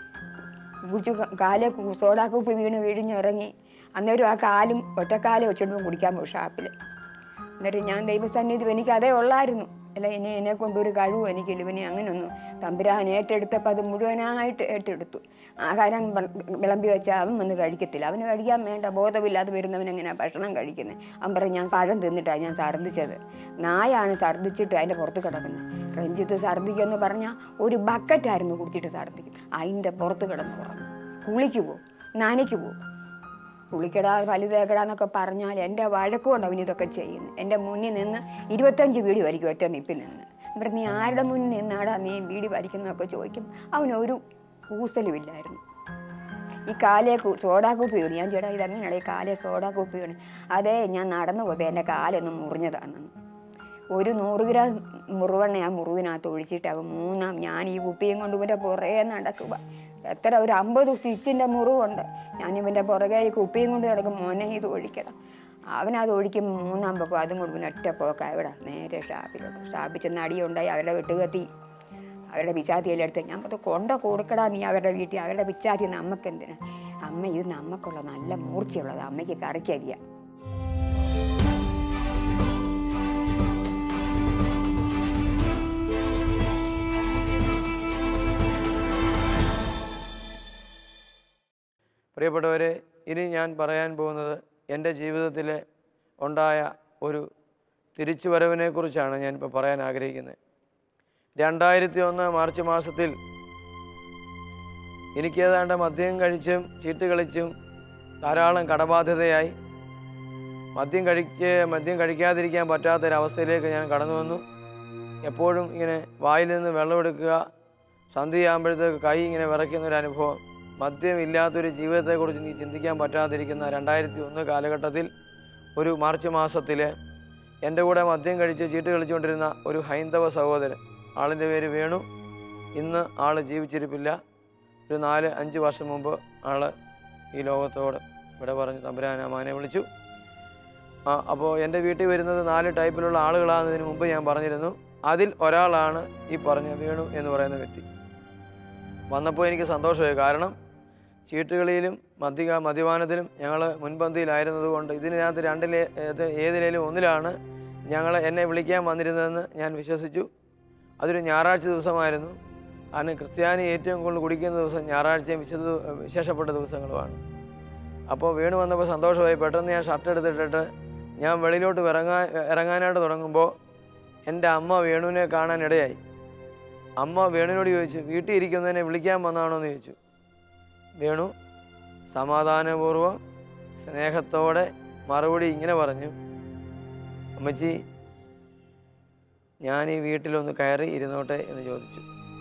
കുടിച്ച് കാലെ സോഡാക്കൂപ്പ് വീണ് വീഴിഞ്ഞിറങ്ങി. അന്നേരം ആ കാലും ഒറ്റക്കാലം വെച്ചിട്ട് കുടിക്കാൻ പോകും ഷാപ്പിൽ. എന്നിട്ട് ഞാൻ ദൈവസന്നിധി എനിക്ക് അതേ ഉള്ളായിരുന്നു. അല്ല ഇനി എന്നെ കൊണ്ടൊരു കഴിവും എനിക്കില്ല. ഇവനെ അങ്ങനെയൊന്നും തമ്പുരാൻ ഏറ്റെടുത്തപ്പോൾ അത് മുഴുവനായിട്ട് ഏറ്റെടുത്തു. ആഹാരം വിളമ്പി വെച്ചാൽ അവൻ വന്ന് കഴിക്കത്തില്ല. അവന് കഴിക്കാൻ വേണ്ട, ബോധമില്ലാതെ വരുന്നവൻ എങ്ങനെയാണ് ഭക്ഷണം കഴിക്കുന്നത്? അവൻ പറയും, ഞാൻ പഴം തിന്നിട്ടാണ് ഞാൻ ഛർദ്ദിച്ചത്. നായാണ് ഛർദ്ദിച്ചിട്ട് അതിൻ്റെ പുറത്ത് കിടക്കുന്നത്. രഞ്ജിത്ത് ഛർദ്ദിക്കുമെന്ന് പറഞ്ഞാൽ ഒരു ബക്കറ്റായിരുന്നു കുടിച്ചിട്ട് ഛർദ്ദിക്കും. അതിൻ്റെ പുറത്ത് കിടന്ന് ഉറങ്ങും. കുളിക്ക് പോവും, നനയ്ക്ക് പോവും. കുളിക്കടാ വലുതേക്കടാന്നൊക്കെ പറഞ്ഞാൽ എൻ്റെ വഴക്കുകൊണ്ട് അവൻ ഇതൊക്കെ ചെയ്യുന്നു. എൻ്റെ മുന്നിൽ നിന്ന് ഇരുപത്തഞ്ച് വീടി വരയ്ക്കും ഒറ്റ നിപ്പിൽ നിന്ന്. എന്നിട്ട് നീ ആരുടെ മുന്നിൽ നിന്നാടാ നീ വീടി വരയ്ക്കുന്നതൊക്കെ ചോദിക്കും. അവനൊരു കൂസലുമില്ലായിരുന്നു. ഈ കാലേ സോഡാക്കൂപ്പി വീണ് ഞാൻ ചേട്ടാ ഇതങ്ങനെയാണ് ഈ കാലേ സോഡാക്കൂപ്പി വീണ്. അതേ ഞാൻ നടന്നു പോയപ്പോൾ എൻ്റെ കാലൊന്നും മുറിഞ്ഞതാണെന്ന്. ഒരു നൂറ് ഗ്രാം മുറിവെണ്ണ ആ മുറിവിനകത്ത് ഒഴിച്ചിട്ട് അവൻ മൂന്നാം ഞാൻ ഈ കുപ്പിയും കൊണ്ട് ഇവൻ്റെ പുറകെ നടക്കുക. എത്ര ഒരു അമ്പത് സ്റ്റിച്ചിൻ്റെ മുറിവുണ്ട്. ഞാനിവൻ്റെ പുറകെ ഈ കുപ്പിയും കൊണ്ട് കിടക്കും, മോനെ ഇത് ഒഴിക്കണം. അവനത് ഒഴിക്കുമ്പോൾ മൂന്നാം പൊക്കം അതും കൊടുക്കുന്ന ഒറ്റ പോക്ക ഇവിടെ നേരെ ഷാപ്പിലോട്ട്. ഷാപ്പിൽ ചെന്ന് അടിയുണ്ടായി. അവരുടെ വെട്ടുകത്തി അവരുടെ പിച്ചാത്തിയെല്ലാം എടുത്ത് ഞാൻ അത് കൊണ്ട കൊടുക്കടാ നീ അവരുടെ വീട്ടിൽ. അവരുടെ പിച്ചാത്തി നമുക്കെന്തിനാ? അമ്മ ഇത് നമുക്കുള്ള നല്ല മൂർച്ചയുള്ളത്, അമ്മയ്ക്ക് കറിക്കരിയാം. പ്രിയപ്പെട്ടവരെ, ഇനി ഞാൻ പറയാൻ പോകുന്നത് എൻ്റെ ജീവിതത്തിൽ ഉണ്ടായ ഒരു തിരിച്ചുവരവിനെക്കുറിച്ചാണ് ഞാനിപ്പോൾ പറയാൻ ആഗ്രഹിക്കുന്നത്. രണ്ടായിരത്തി ഒന്ന് മാർച്ച് മാസത്തിൽ എനിക്കേതാണ്ട് മദ്യം കഴിച്ചും ചീട്ട് കളിച്ചും ധാരാളം കടബാധ്യതയായി മദ്യം കഴിക്ക് മദ്യം കഴിക്കാതിരിക്കാൻ പറ്റാത്തൊരവസ്ഥയിലേക്ക് ഞാൻ കടന്നു വന്നു. എപ്പോഴും ഇങ്ങനെ വായിൽ നിന്ന് വെള്ളമെടുക്കുക, സന്ധ്യയാകുമ്പോഴത്തേക്ക് കൈ ഇങ്ങനെ വിറയ്ക്കുന്നൊരനുഭവം. മദ്യം ഇല്ലാത്തൊരു ജീവിതത്തെക്കുറിച്ച് നീ ചിന്തിക്കാൻ പറ്റാതിരിക്കുന്ന രണ്ടായിരത്തി ഒന്ന് കാലഘട്ടത്തിൽ ഒരു മാർച്ച് മാസത്തിൽ എൻ്റെ കൂടെ മദ്യം കഴിച്ച് ചീട്ട് കളിച്ചുകൊണ്ടിരുന്ന ഒരു ഹൈന്ദവ സഹോദരൻ, ആളിൻ്റെ പേര് വേണു. ഇന്ന് ആൾ ജീവിച്ചിരിപ്പില്ല. ഒരു നാല് അഞ്ച് വർഷം മുമ്പ് ആൾ ഈ ലോകത്തോട് ഇവിടെ പറഞ്ഞ് തമ്പുരാൻ അമ്മാനെ വിളിച്ചു. ആ അപ്പോൾ എൻ്റെ വീട്ടിൽ വരുന്നത് നാല് ടൈപ്പിലുള്ള ആളുകളാണെന്നതിന് മുമ്പ് ഞാൻ പറഞ്ഞിരുന്നു. അതിൽ ഒരാളാണ് ഈ പറഞ്ഞ വേണു എന്ന് പറയുന്ന വ്യക്തി. വന്നപ്പോൾ എനിക്ക് സന്തോഷമായി. കാരണം ചീട്ടുകളിയിലും മദ്യ മദ്യപാനത്തിലും ഞങ്ങൾ മുൻപന്തിയിലായിരുന്നതുകൊണ്ട് ഇതിനകത്ത് രണ്ടിലെ ഏതിലേലും ഒന്നിലാണ് ഞങ്ങൾ എന്നെ വിളിക്കാൻ വന്നിരുന്നതെന്ന് ഞാൻ വിശ്വസിച്ചു. അതൊരു ഞായറാഴ്ച ദിവസമായിരുന്നു. കാരണം ക്രിസ്ത്യാനി ഏറ്റവും കൂടുതൽ കുടിക്കുന്ന ദിവസം ഞായറാഴ്ചയും വിശുദ്ധ വിശേഷപ്പെട്ട ദിവസങ്ങളുമാണ്. അപ്പോൾ വേണു വന്നപ്പോൾ സന്തോഷമായി. പെട്ടെന്ന് ഞാൻ ഷർട്ട് എടുത്തിട്ടിട്ട് ഞാൻ വെളിയിലോട്ട് ഇറങ്ങാൻ ഇറങ്ങാനായിട്ട് തുടങ്ങുമ്പോൾ എൻ്റെ അമ്മ വേണുവിനെ കാണാനിടയായി. അമ്മ വേണുവിനോട് ചോദിച്ചു, വീട്ടിൽ ഇരിക്കുന്നതിനെ വിളിക്കാൻ വന്നതാണോ എന്ന് ചോദിച്ചു. വേണു സമാധാനപൂർവ്വം സ്നേഹത്തോടെ മറുപടി ഇങ്ങനെ പറഞ്ഞു, അമ്മച്ചി ഞാൻ ഈ വീട്ടിലൊന്ന് കയറി ഇരുന്നോട്ടെ എന്ന് ചോദിച്ചു.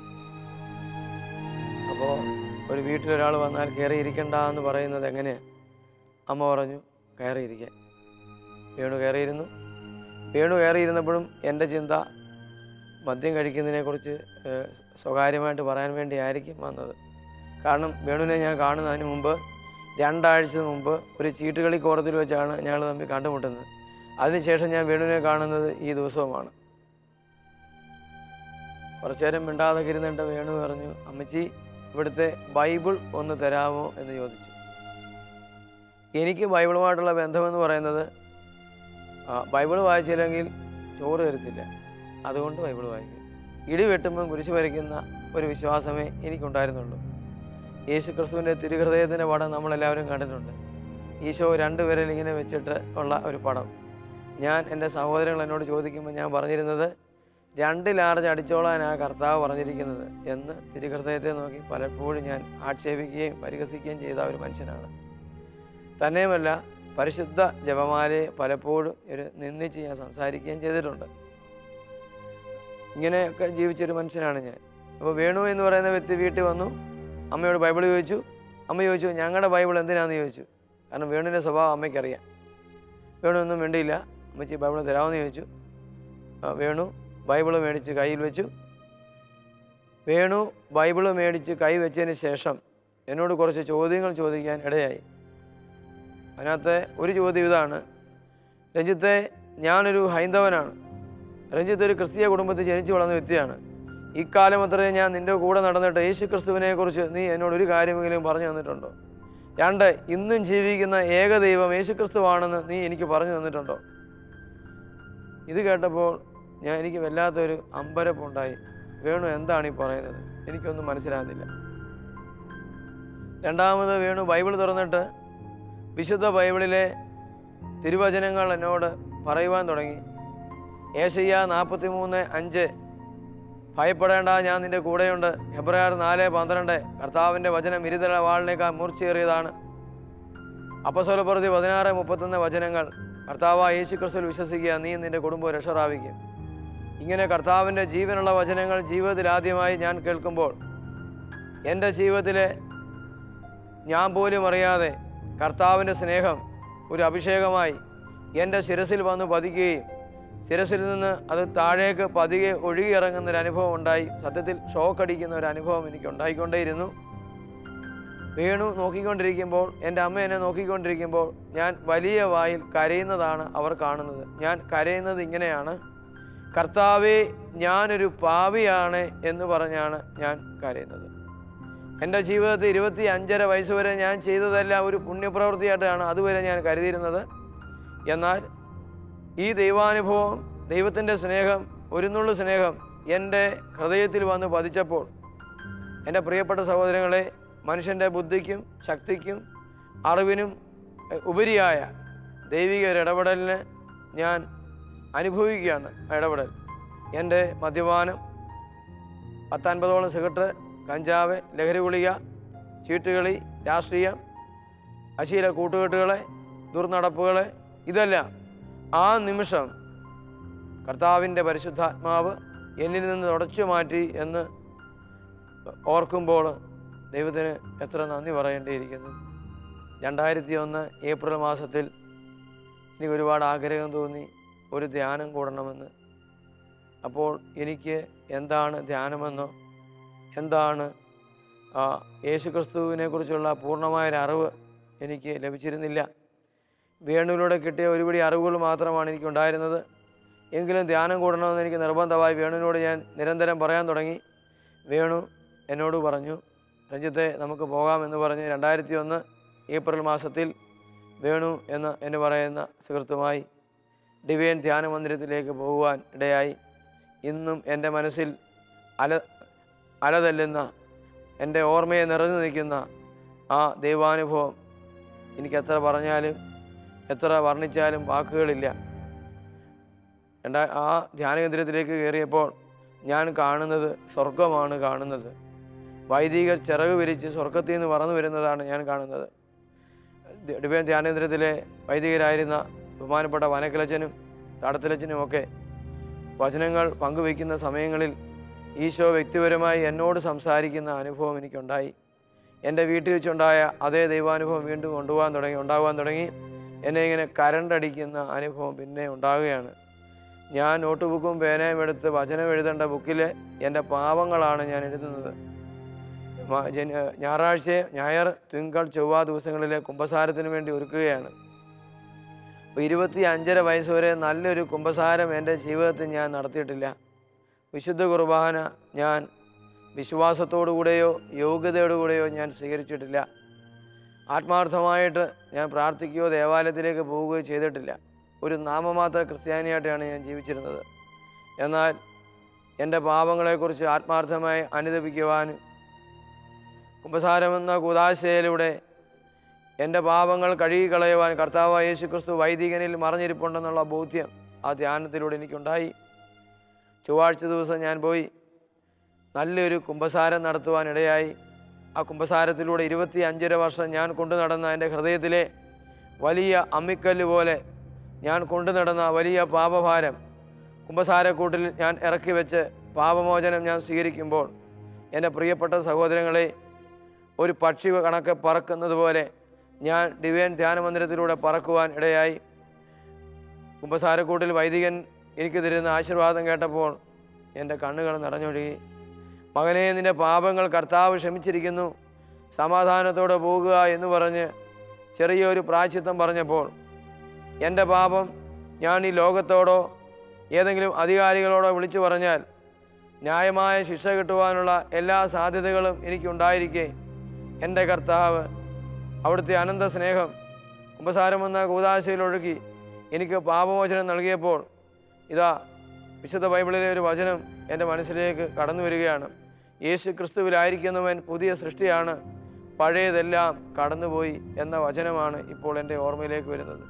അപ്പോൾ ഒരു വീട്ടിലൊരാൾ വന്നാൽ കയറി ഇരിക്കണ്ട എന്ന് പറയുന്നത് എങ്ങനെയാണ്? അമ്മ പറഞ്ഞു കയറിയിരിക്കാൻ. വേണു കയറിയിരുന്നു. വേണു കയറിയിരുന്നപ്പോഴും എൻ്റെ ചിന്ത മദ്യം കഴിക്കുന്നതിനെക്കുറിച്ച് സ്വകാര്യമായിട്ട് പറയാൻ വേണ്ടി ആയിരിക്കും വന്നത്. കാരണം വേണുവിനെ ഞാൻ കാണുന്നതിന് മുമ്പ് രണ്ടാഴ്ച മുമ്പ് ഒരു ചീട്ടുകളി കോറത്തിൽ വെച്ചാണ് ഞങ്ങൾ തമ്മിൽ കണ്ടുമുട്ടുന്നത്. അതിനുശേഷം ഞാൻ വേണുവിനെ കാണുന്നത് ഈ ദിവസവുമാണ്. കുറച്ചു നേരം മിണ്ടാതെ ഇരുന്നിട്ട് വേണു പറഞ്ഞു, അമ്മച്ചി ഇവിടുത്തെ ബൈബിൾ ഒന്ന് തരാമോ എന്ന് ചോദിച്ചു. എനിക്ക് ബൈബിളുമായിട്ടുള്ള ബന്ധമെന്ന് പറയുന്നത് ബൈബിൾ വായിച്ചില്ലെങ്കിൽ ചോറ് തരത്തില്ല, അതുകൊണ്ട് ബൈബിൾ വായിക്കും. ഇടി വെട്ടുമ്പം കുരിശ് വരയ്ക്കുന്ന ഒരു വിശ്വാസമേ എനിക്കുണ്ടായിരുന്നുള്ളൂ. യേശു ക്രിസ്തുവിൻ്റെ തിരുഹൃദയത്തിൻ്റെ പടം നമ്മളെല്ലാവരും കണ്ടിട്ടുണ്ട്. ഈശോ രണ്ട് വിരൽ ഇങ്ങനെ വെച്ചിട്ട് ഉള്ള ഒരു പടം. ഞാൻ എൻ്റെ സഹോദരങ്ങൾ എന്നോട് ചോദിക്കുമ്പോൾ ഞാൻ പറഞ്ഞിരുന്നത് രണ്ട് ലാർജ് അടിച്ചോളാനാണ് കർത്താവ് പറഞ്ഞിരിക്കുന്നത് എന്ന് തിരുഹൃദയത്തെ നോക്കി പലപ്പോഴും ഞാൻ ആക്ഷേപിക്കുകയും പരിഹസിക്കുകയും ചെയ്ത ഒരു മനുഷ്യനാണ്. തന്നെയുമല്ല പരിശുദ്ധ ജപമാലയെ പലപ്പോഴും ഒരു നിന്ദിച്ച് ഞാൻ സംസാരിക്കുകയും ചെയ്തിട്ടുണ്ട്. ഇങ്ങനെയൊക്കെ ജീവിച്ചൊരു മനുഷ്യനാണ് ഞാൻ. അപ്പോൾ വേണു എന്ന് പറയുന്ന വ്യക്തി വീട്ടിൽ വന്നു, അമ്മയോട് ബൈബിൾ ചോദിച്ചു. അമ്മ ചോദിച്ചു ഞങ്ങളുടെ ബൈബിൾ എന്തിനാണെന്ന് ചോദിച്ചു. കാരണം വേണുവിൻ്റെ സ്വഭാവം അമ്മയ്ക്കറിയാം. വേണു ഒന്നും വേണ്ടിയില്ല, അമ്മച്ചി ബൈബിൾ തരാമെന്ന് ചോദിച്ചു. വേണു ബൈബിള് മേടിച്ച് കയ്യിൽ വെച്ചു. വേണു ബൈബിള് മേടിച്ച് കൈ വെച്ചതിന് ശേഷം എന്നോട് കുറച്ച് ചോദ്യങ്ങൾ ചോദിക്കാൻ ഇടയായി. അതിനകത്ത് ഒരു ചോദ്യം ഇതാണ്, രഞ്ജിത്തെ ഞാനൊരു ഹൈന്ദവനാണ്, രഞ്ജിത്ത് ഒരു ക്രിസ്തീയ കുടുംബത്തിൽ ജനിച്ചു വളർന്ന വ്യക്തിയാണ്. ഇക്കാലം അത്രയും ഞാൻ നിൻ്റെ കൂടെ നടന്നിട്ട് യേശു ക്രിസ്തുവിനെക്കുറിച്ച് നീ എന്നോട് ഒരു കാര്യമെങ്കിലും പറഞ്ഞു തന്നിട്ടുണ്ടോ? രണ്ട്, ഇന്നും ജീവിക്കുന്ന ഏക ദൈവം യേശു ക്രിസ്തുവാണെന്ന് നീ എനിക്ക് പറഞ്ഞു തന്നിട്ടുണ്ടോ? ഇത് കേട്ടപ്പോൾ ഞാൻ എനിക്ക് വല്ലാത്തൊരു അമ്പരപ്പുണ്ടായി. വേണു എന്താണ് ഈ പറയുന്നത്? എനിക്കൊന്നും മനസ്സിലാകുന്നില്ല. രണ്ടാമത് വേണു ബൈബിൾ തുറന്നിട്ട് വിശുദ്ധ ബൈബിളിലെ തിരുവചനങ്ങൾ എന്നോട് പറയുവാൻ തുടങ്ങി. ഏശയ്യ നാൽപ്പത്തി മൂന്ന് അഞ്ച്, ഭയപ്പെടേണ്ട ഞാൻ നിൻ്റെ കൂടെയുണ്ട്. ഹെബ്രായർ നാല് പന്ത്രണ്ട്, കർത്താവിൻ്റെ വചനം ഇരുതല വാളിനേക്കാൾ മൂർച്ചയേറിയതാണ്. അപ്പസ്വലപ്രവൃത്തി പതിനാറ് മുപ്പത്തൊന്ന് വചനങ്ങൾ, കർത്താവായ യേശു ക്രിസ്തുവിൽ വിശ്വസിക്കുക, നീ നിൻ്റെ കുടുംബം രക്ഷ പ്രാപിക്കും. ഇങ്ങനെ കർത്താവിൻ്റെ ജീവനുള്ള വചനങ്ങൾ ജീവിതത്തിൽ ആദ്യമായി ഞാൻ കേൾക്കുമ്പോൾ എൻ്റെ ജീവിതത്തിലെ ഞാൻ പോലും അറിയാതെ കർത്താവിൻ്റെ സ്നേഹം ഒരു അഭിഷേകമായി എൻ്റെ ശിരസിൽ വന്ന് പതിക്കുകയും ശിരസിൽ നിന്ന് അത് താഴേക്ക് പതിയെ ഒഴുകിയിറങ്ങുന്നൊരു അനുഭവം ഉണ്ടായി. സത്യത്തിൽ ഷോക്ക് അടിക്കുന്ന ഒരു അനുഭവം എനിക്ക് ഉണ്ടായിക്കൊണ്ടേയിരുന്നു. വേണു നോക്കിക്കൊണ്ടിരിക്കുമ്പോൾ, എൻ്റെ അമ്മ എന്നെ നോക്കിക്കൊണ്ടിരിക്കുമ്പോൾ ഞാൻ വലിയ വായിൽ കരയുന്നതാണ് അവർ കാണുന്നത്. ഞാൻ കരയുന്നത് ഇങ്ങനെയാണ്, കർത്താവേ ഞാനൊരു പാപിയാണ് എന്ന് പറഞ്ഞാണ് ഞാൻ കരയുന്നത്. എൻ്റെ ജീവിതത്തിൽ ഇരുപത്തി അഞ്ചര വയസ്സ് വരെ ഞാൻ ചെയ്തതെല്ലാം ഒരു പുണ്യപ്രവൃത്തിയായിട്ടാണ് അതുവരെ ഞാൻ കരുതിയിരുന്നത്. എന്നാൽ ഈ ദൈവാനുഭവം, ദൈവത്തിൻ്റെ സ്നേഹം, ഒരു നുള്ളു സ്നേഹം എൻ്റെ ഹൃദയത്തിൽ വന്ന് പതിച്ചപ്പോൾ എൻ്റെ പ്രിയപ്പെട്ട സഹോദരങ്ങളെ, മനുഷ്യൻ്റെ ബുദ്ധിക്കും ശക്തിക്കും അറിവിനും ഉപരിയായ ദൈവിക ഒരു ഇടപെടലിന് ഞാൻ അനുഭവിക്കുകയാണ്. ഇടപെടൽ എൻ്റെ മദ്യപാനം, പത്തൻപതോളം സിഗരറ്റ്, കഞ്ചാവ്, ലഹരി ഗുളിക, ചീട്ടുകളി, രാഷ്ട്രീയം, അശീല കൂട്ടുകെട്ടുകളെ, ദുർനടപ്പുകളെ, ഇതെല്ലാം ആ നിമിഷം കർത്താവിൻ്റെ പരിശുദ്ധാത്മാവ് എന്നിൽ നിന്ന് തുടച്ചു മാറ്റി എന്ന് ഓർക്കുമ്പോൾ ദൈവത്തിന് എത്ര നന്ദി പറയേണ്ടിയിരിക്കുന്നു. രണ്ടായിരത്തി ഒന്ന് ഏപ്രിൽ മാസത്തിൽ എനിക്ക് ഒരുപാട് ആഗ്രഹം തോന്നി ഒരു ധ്യാനം കൂടണമെന്ന്. അപ്പോൾ എനിക്ക് എന്താണ് ധ്യാനമെന്നോ എന്താണ് യേശുക്രിസ്തുവിനെ കുറിച്ചുള്ള പൂർണ്ണമായൊരു അറിവ് എനിക്ക് ലഭിച്ചിരുന്നില്ല. വേണുവിലൂടെ കിട്ടിയ ഒരുപിടി അറിവുകൾ മാത്രമാണ് എനിക്കുണ്ടായിരുന്നത്. എങ്കിലും ധ്യാനം കൂടണമെന്ന് എനിക്ക് നിർബന്ധമായി വേണുവിനോട് ഞാൻ നിരന്തരം പറയാൻ തുടങ്ങി. വേണു എന്നോട് പറഞ്ഞു, രഞ്ജിത്തെ നമുക്ക് പോകാമെന്ന് പറഞ്ഞ് രണ്ടായിരത്തി ഒന്ന് ഏപ്രിൽ മാസത്തിൽ വേണു എന്ന് എന്ന് പറയുന്ന സുഹൃത്തുമായി ഡിവൈൻ ധ്യാന മന്ദിരത്തിലേക്ക് പോകുവാൻ ഇടയായി. ഇന്നും എൻ്റെ മനസ്സിൽ അല അലതല്ലുന്ന, എൻ്റെ ഓർമ്മയെ നിറഞ്ഞു നിൽക്കുന്ന ആ ദൈവാനുഭവം എനിക്ക് എത്ര പറഞ്ഞാലും എത്ര വർണ്ണിച്ചാലും വാക്കുകളില്ല. രണ്ടാ ആ ധ്യാനകേന്ദ്രത്തിലേക്ക് കയറിയപ്പോൾ ഞാൻ കാണുന്നത് സ്വർഗമാണ് കാണുന്നത്. വൈദികർ ചിറക് വിരിച്ച് സ്വർഗത്തിൽ നിന്ന് പറന്നു വരുന്നതാണ് ഞാൻ കാണുന്നത്. ഡിവൈൻ ധ്യാനകേന്ദ്രത്തിലെ വൈദികരായിരുന്ന ബഹുമാനപ്പെട്ട വനക്കിലച്ചനും തടത്തിലച്ചനുമൊക്കെ വചനങ്ങൾ പങ്കുവയ്ക്കുന്ന സമയങ്ങളിൽ ഈശോ വ്യക്തിപരമായി എന്നോട് സംസാരിക്കുന്ന അനുഭവം എനിക്കുണ്ടായി. എൻ്റെ വീട്ടിൽ വെച്ചുണ്ടായ അതേ ദൈവാനുഭവം വീണ്ടും കൊണ്ടുപോകാൻ തുടങ്ങി ഉണ്ടാകുവാൻ തുടങ്ങി എന്നെ ഇങ്ങനെ കരണ്ടടിക്കുന്ന അനുഭവം പിന്നെ ഉണ്ടാകുകയാണ്. ഞാൻ നോട്ട് ബുക്കും പേനയും എടുത്ത് വചനം എഴുതേണ്ട ബുക്കിൽ എൻ്റെ പാപങ്ങളാണ് ഞാൻ എഴുതുന്നത്. ഞായറാഴ്ച, ഞായർ, തിങ്കൾ, ചൊവ്വ ദിവസങ്ങളിലെ കുമ്പസാരത്തിന് വേണ്ടി ഒരുക്കുകയാണ്. അപ്പോൾ ഇരുപത്തി അഞ്ചര വയസ്സ് വരെ നല്ലൊരു കുമ്പസാരം എൻ്റെ ജീവിതത്തിൽ ഞാൻ നടത്തിയിട്ടില്ല. വിശുദ്ധ കുർബാന ഞാൻ വിശ്വാസത്തോടുകൂടെയോ യോഗ്യതയോടുകൂടെയോ ഞാൻ സ്വീകരിച്ചിട്ടില്ല. ആത്മാർത്ഥമായിട്ട് ഞാൻ പ്രാർത്ഥിക്കുകയോ ദേവാലയത്തിലേക്ക് പോവുകയോ ചെയ്തിട്ടില്ല. ഒരു നാമമാത്ര ക്രിസ്ത്യാനിയായിട്ടാണ് ഞാൻ ജീവിച്ചിരുന്നത്. എന്നാൽ എൻ്റെ പാപങ്ങളെക്കുറിച്ച് ആത്മാർത്ഥമായി അനുദപിക്കുവാനും കുമ്പസാരമെന്ന കൂദാശയിലൂടെ എൻ്റെ പാപങ്ങൾ കഴുകിക്കളയുവാൻ കർത്താവായ യേശുക്രിസ്തു വൈദികനിൽ മറഞ്ഞിരിപ്പുണ്ടെന്നുള്ള ബോധ്യം ആ ധ്യാനത്തിലൂടെ എനിക്കുണ്ടായി. ചൊവ്വാഴ്ച ദിവസം ഞാൻ പോയി നല്ലൊരു കുമ്പസാരം നടത്തുവാനിടയായി. ആ കുമ്പസാരത്തിലൂടെ ഇരുപത്തി അഞ്ചര വർഷം ഞാൻ കൊണ്ടു നടന്ന എൻ്റെ ഹൃദയത്തിലെ വലിയ അമ്മിക്കല്ല് പോലെ ഞാൻ കൊണ്ടു നടന്ന വലിയ പാപഭാരം കുമ്പസാരക്കൂട്ടിൽ ഞാൻ ഇറക്കി വെച്ച് പാപമോചനം ഞാൻ സ്വീകരിക്കുമ്പോൾ എൻ്റെ പ്രിയപ്പെട്ട സഹോദരങ്ങളെ, ഒരു പക്ഷി കണക്ക് പറക്കുന്നത് പോലെ ഞാൻ ഡിവൈൻ ധ്യാനമന്ദിരത്തിലൂടെ പറക്കുവാൻ ഇടയായി. കുമ്പസാരക്കൂട്ടിൽ വൈദികൻ എനിക്ക് തരുന്ന ആശീർവാദം കേട്ടപ്പോൾ എൻ്റെ കണ്ണുകൾ നിറഞ്ഞൊഴുകി. മകനെ, നിൻ്റെ പാപങ്ങൾ കർത്താവ് ക്ഷമിച്ചിരിക്കുന്നു, സമാധാനത്തോടെ പോകുക എന്ന് പറഞ്ഞ് ചെറിയൊരു പ്രായശ്ചിത്തം പറഞ്ഞപ്പോൾ എൻ്റെ പാപം ഞാൻ ഈ ലോകത്തോടോ ഏതെങ്കിലും അധികാരികളോടോ വിളിച്ചു പറഞ്ഞാൽ ന്യായമായ ശിക്ഷ കിട്ടുവാനുള്ള എല്ലാ സാധ്യതകളും എനിക്കുണ്ടായിരിക്കെ എൻ്റെ കർത്താവ് അവിടുത്തെ അനന്ത സ്നേഹം കുമ്പസാരമെന്ന കൂദാശയിലൊഴുകി എനിക്ക് പാപമോചനം നൽകിയപ്പോൾ ഇതാ വിശുദ്ധ ബൈബിളിലെ ഒരു വചനം എൻ്റെ മനസ്സിലേക്ക് കടന്നു വരികയാണ്. യേശു ക്രിസ്തുവിലായിരിക്കുന്നവൻ പുതിയ സൃഷ്ടിയാണ്, പഴയതെല്ലാം കടന്നുപോയി എന്ന വചനമാണ് ഇപ്പോൾ എൻ്റെ ഓർമ്മയിലേക്ക് വരുന്നത്.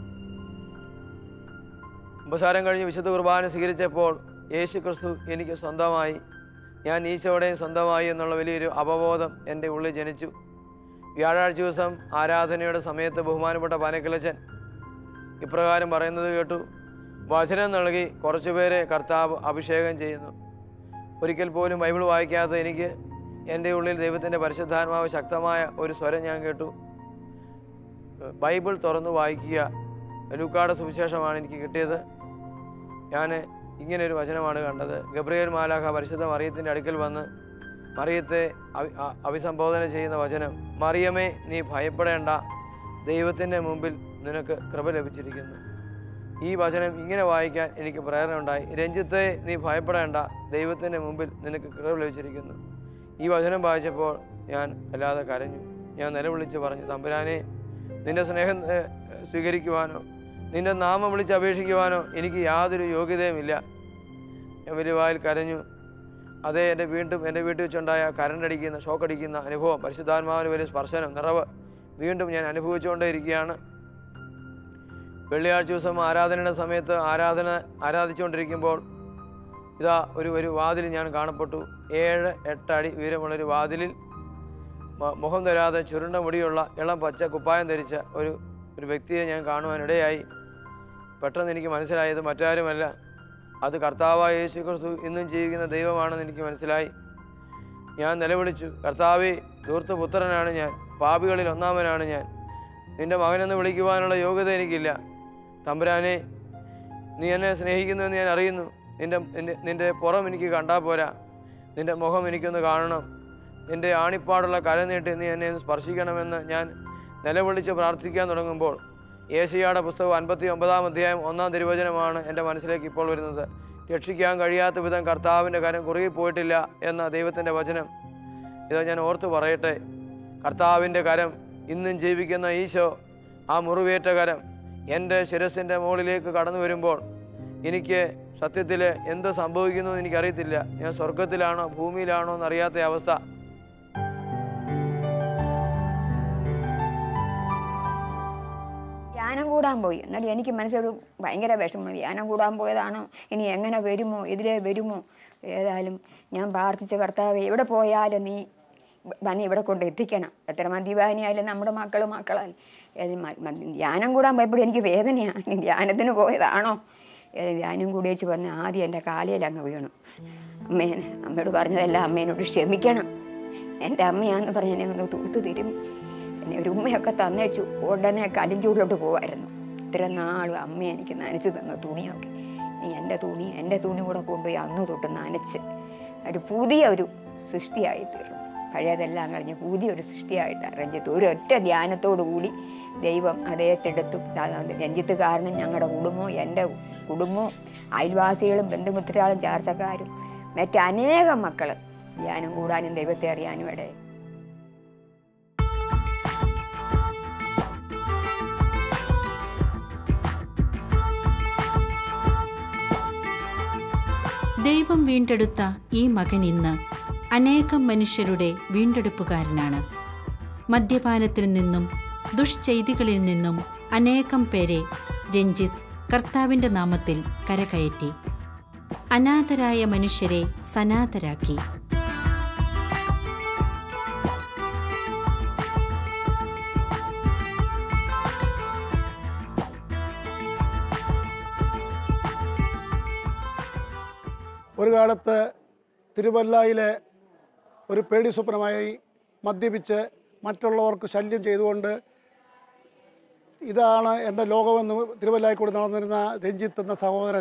കുമ്പസാരം കഴിഞ്ഞ് വിശുദ്ധ കുർബാന സ്വീകരിച്ചപ്പോൾ യേശു ക്രിസ്തു എനിക്ക് സ്വന്തമായി, ഞാൻ ഈശോയുടെയും സ്വന്തമായി എന്നുള്ള വലിയൊരു അവബോധം എൻ്റെ ഉള്ളിൽ ജനിച്ചു. വ്യാഴാഴ്ച ദിവസം ആരാധനയുടെ സമയത്ത് ബഹുമാനപ്പെട്ട പനക്കിലച്ചൻ ഇപ്രകാരം പറയുന്നത് കേട്ടു: വചനം നൽകി കുറച്ചുപേരെ കർത്താവ് അഭിഷേകം ചെയ്യുന്നു. ഒരിക്കൽ പോലും ബൈബിൾ വായിക്കാത്ത എനിക്ക് എൻ്റെ ഉള്ളിൽ ദൈവത്തിൻ്റെ പരിശുദ്ധാത്മാവ് ശക്തമായ ഒരു സ്വരം ഞാൻ കേട്ടു. ബൈബിൾ തുറന്നു വായിക്കുക. ലൂക്കായുടെ സുവിശേഷമാണ് എനിക്ക് കിട്ടിയത്. ഞാൻ ഇങ്ങനൊരു വചനമാണ് കണ്ടത്. ഗബ്രിയേൽ മാലാഖ പരിശുദ്ധ മറിയത്തിൻ്റെ അടുക്കൽ വന്ന് മറിയത്തെ അഭിസംബോധന ചെയ്യുന്ന വചനം: മറിയമേ, നീ ഭയപ്പെടേണ്ട, ദൈവത്തിൻ്റെ മുമ്പിൽ നിനക്ക് കൃപ ലഭിച്ചിരിക്കുന്നു. ഈ വചനം ഇങ്ങനെ വായിക്കാൻ എനിക്ക് പ്രേരണ ഉണ്ടായി. രഞ്ജിത്തെ, നീ ഭയപ്പെടേണ്ട, ദൈവത്തിൻ്റെ മുമ്പിൽ നിനക്ക് കൃപ ലഭിച്ചിരിക്കുന്നു. ഈ വചനം വായിച്ചപ്പോൾ ഞാൻ വല്ലാതെ കരഞ്ഞു. ഞാൻ നിലവിളിച്ച് പറഞ്ഞു: തമ്പുരാനെ, നിൻ്റെ സ്നേഹം സ്വീകരിക്കുവാനോ നിൻ്റെ നാമം വിളിച്ച് അപേക്ഷിക്കുവാനോ എനിക്ക് യാതൊരു യോഗ്യതയുമില്ല. ഞാൻ വലിയ വായിൽ കരഞ്ഞു. അതേ എൻ്റെ വീണ്ടും എൻ്റെ വീട്ടിൽ വെച്ചുണ്ടായ കരണ്ടടിക്കുന്ന ഷോക്കടിക്കുന്ന അനുഭവം, പരിശുദ്ധാത്മാവിന് വലിയ സ്പർശനം, നിറവ് വീണ്ടും ഞാൻ അനുഭവിച്ചുകൊണ്ടേയിരിക്കുകയാണ്. വെള്ളിയാഴ്ച ദിവസം ആരാധനയുടെ സമയത്ത് ആരാധന ആരാധിച്ചുകൊണ്ടിരിക്കുമ്പോൾ ഇതാ ഒരു ഒരു വാതിൽ ഞാൻ കാണപ്പെട്ടു. ഏഴ് എട്ടടി ഉയരമുള്ളൊരു വാതിലിൽ മുഖം തരാതെ ചുരുണ്ട മുടിയുള്ള ഇളം പച്ച കുപ്പായം ധരിച്ച ഒരു ഒരു വ്യക്തിയെ ഞാൻ കാണുവാനിടയായി. പെട്ടെന്ന് എനിക്ക് മനസ്സിലായത് മറ്റാരുമല്ല, അത് കർത്താവായ യേശു ക്രിസ്തു ഇന്നും ജീവിക്കുന്ന ദൈവമാണെന്ന് എനിക്ക് മനസ്സിലായി. ഞാൻ നിലവിളിച്ചു: കർത്താവേ, ധൂർത്തപുത്രനാണ് ഞാൻ, പാപികളിൽ ഒന്നാമനാണ് ഞാൻ, നിൻ്റെ മകനെന്ന് വിളിക്കുവാനുള്ള യോഗ്യത എനിക്കില്ല. തമ്പുരാനെ, നീ എന്നെ സ്നേഹിക്കുന്നുവെന്ന് ഞാൻ അറിയുന്നു. നിൻ്റെ നിൻ്റെ നിൻ്റെ പുറം എനിക്ക് കണ്ടാൽ പോരാ, നിൻ്റെ മുഖം എനിക്കൊന്ന് കാണണം. നിൻ്റെ ആണിപ്പാടുള്ള കര നീട്ടി നീ എന്നെ സ്പർശിക്കണമെന്ന് ഞാൻ നിലവിളിച്ച് പ്രാർത്ഥിക്കാൻ തുടങ്ങുമ്പോൾ യേശയ്യായുടെ പുസ്തകം അൻപത്തി ഒമ്പതാം അധ്യായം ഒന്നാം തിരുവചനമാണ് എൻ്റെ മനസ്സിലേക്ക് ഇപ്പോൾ വരുന്നത്. രക്ഷിക്കാൻ കഴിയാത്ത വിധം കർത്താവിൻ്റെ കരം കുറുകിപ്പോയിട്ടില്ല എന്ന ദൈവത്തിൻ്റെ വചനം. ഇത് ഞാൻ ഓർത്ത് പറയട്ടെ. കർത്താവിൻ്റെ കരം, ഇന്നും ജീവിക്കുന്ന ഈശോ, ആ മുറിവേറ്റ കരം എൻ്റെ ശിരസിൻ്റെ മുകളിലേക്ക് കടന്നു വരുമ്പോൾ എനിക്ക് സത്യത്തിൽ എന്ത് സംഭവിക്കുന്നു എന്ന് എനിക്കറിയത്തില്ല. ഞാൻ സ്വർഗത്തിലാണോ ഭൂമിയിലാണോ എന്നറിയാത്ത അവസ്ഥ. ധ്യാനം കൂടാൻ പോയി. എന്നാലും എനിക്ക് മനസ്സൊരു ഭയങ്കര വിഷമം. ധ്യാനം കൂടാൻ പോയതാണോ, ഇനി എങ്ങനെ വരുമോ, എതിരെ വരുമോ? ഏതായാലും ഞാൻ പ്രാർത്ഥിച്ച കർത്താവേ, എവിടെ പോയാലും നീ വന്ന് ഇവിടെ കൊണ്ട് എത്തിക്കണം. എത്ര മദ്യപാനിയായാലും നമ്മുടെ മക്കൾ മക്കളാൽ ധ്യാനം കൂടാൻ പോയപ്പോഴും എനിക്ക് വേദനയാണ്. ധ്യാനത്തിന് പോയതാണോ? ധ്യാനം കൂടി വെച്ച് വന്ന് ആദ്യം എൻ്റെ കാലയിൽ അങ്ങ് വീണു. അമ്മേനെ അമ്മയോട് പറഞ്ഞതെല്ലാം അമ്മേനോട് ക്ഷമിക്കണം, എൻ്റെ അമ്മയാണെന്ന് പറഞ്ഞ് എന്നെ ഒന്ന് തൂത്ത് തിരും. എന്നെ ഒരു ഉമ്മയൊക്കെ തന്നേച്ചു. ഉടനെ കലിഞ്ചൂടിലോട്ട് പോകുമായിരുന്നു. ഇത്ര നാളും അമ്മ എനിക്ക് നനച്ച് തന്ന തുണിയൊക്കെ നീ എൻ്റെ തുണി എൻ്റെ തുണി കൂടെ കൊണ്ടുപോയി അന്നു തൊട്ട് നനച്ച് ഒരു പുതിയ ഒരു സൃഷ്ടിയായി തീർന്നു. പഴയതെല്ലാം കഴിഞ്ഞ് പുതിയൊരു സൃഷ്ടിയായിട്ട് രഞ്ജിത്ത് ഒരു ഒറ്റ ധ്യാനത്തോടു കൂടി ദൈവം അതേറ്റെടുത്തു. രഞ്ജിത്ത് കാരണം ഞങ്ങളുടെ കുടുംബവും എൻ്റെ കുടുംബവും അയൽവാസികളും ബന്ധുമിത്രാളും ചാർച്ചക്കാരും മറ്റനേകം മക്കൾ ധ്യാനം കൂടാനും ദൈവത്തെ അറിയാനും ഇടയായി. ദൈവം വീണ്ടെടുത്ത ഈ മകൻ ഇന്ന് അനേകം മനുഷ്യരുടെ വീണ്ടെടുപ്പുകാരനാണ്. മദ്യപാനത്തിൽ നിന്നും ദുഷ്ചെയ്തികളിൽ നിന്നും അനേകം പേരെ രഞ്ജിത്ത് കർത്താവിൻ്റെ നാമത്തിൽ കരകയറ്റി. അനാഥരായ മനുഷ്യരെ സനാഥരാക്കി. ഒരു കാലത്ത് തിരുവല്ലയിലെ ഒരു പേടി സ്വപ്നമായി മദ്യപിച്ച് മറ്റുള്ളവർക്ക് ശല്യം ചെയ്തുകൊണ്ട് ഇതാണ് എൻ്റെ ലോകമെന്ന് തിരുവല്ലയിൽ കൂടി നടന്നിരുന്ന രഞ്ജിത്ത് എന്ന സഹോദരൻ